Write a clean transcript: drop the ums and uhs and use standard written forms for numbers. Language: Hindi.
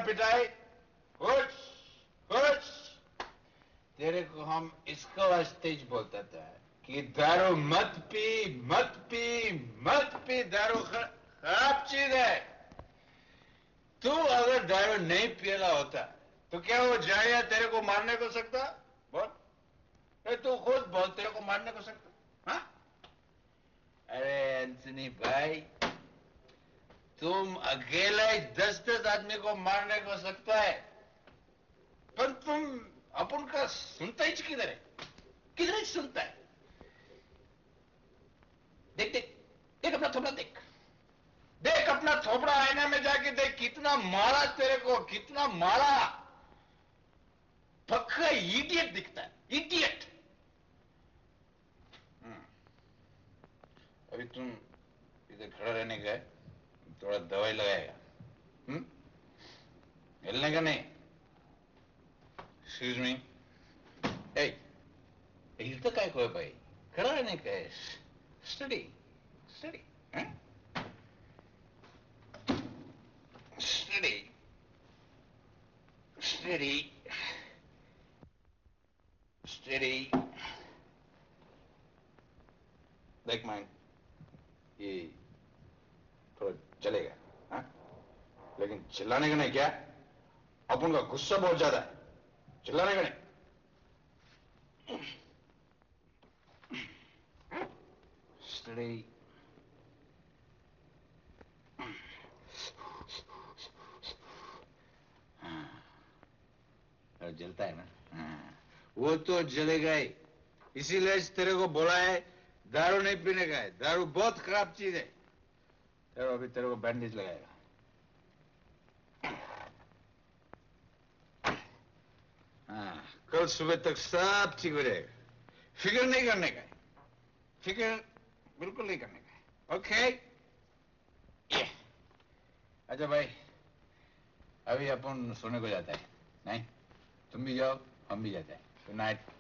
पिटाई, कुछ कुछ। तेरे को हम इसको वास्ते बोलता था कि दारू मत पी, मत पी, मत पी। दारू खराब चीज है। तू अगर दारू नहीं पियला होता तो क्या वो जाया तेरे को मारने को सकता? बोल, तू खुद बोल, तेरे को मारने को सकता? हाँ? अरे एंथनी भाई, तुम अकेला ही 10-10 आदमी को मारने को सकता है, पर तुम अपन का सुनता ही किधर है? किधर ही सुनता है? देख देख देख अपना थोपड़ा देख, देख अपना थोपड़ा आईना में जाके देख, कितना मारा तेरे को, कितना मारा। पक्का इडियट दिखता है, इडियट। अभी तुम इधर खड़ा रहने का है, थोड़ा दवाई लगाएगा। हिलने का नहीं। एक्सक्यूज मी, हिलता काय को है भाई? खड़ा रहने का है। Study study study study study. देख माइंड, ये थोड़ा चलेगा, हाँ? लेकिन चिल्लाने का नहीं। क्या अपन का गुस्सा बहुत ज्यादा है, चिल्लाने का नहीं। स्टडी। जलता है ना? वो तो जलेगा ही। इसीलिए तेरे को बोला है दारू नहीं पीने का है। दारू बहुत खराब चीज है। अभी तेरे को बैंडेज लगाएगा। हाँ, कल सुबह तक सब ठीक हो जाएगा। फिक्र नहीं करने का है, फिक्र बिल्कुल नहीं करने का है। ओके? अच्छा भाई, अभी अपन सोने को जाता है। नहीं, तुम भी जाओ, हम भी जाते हैं। Good night.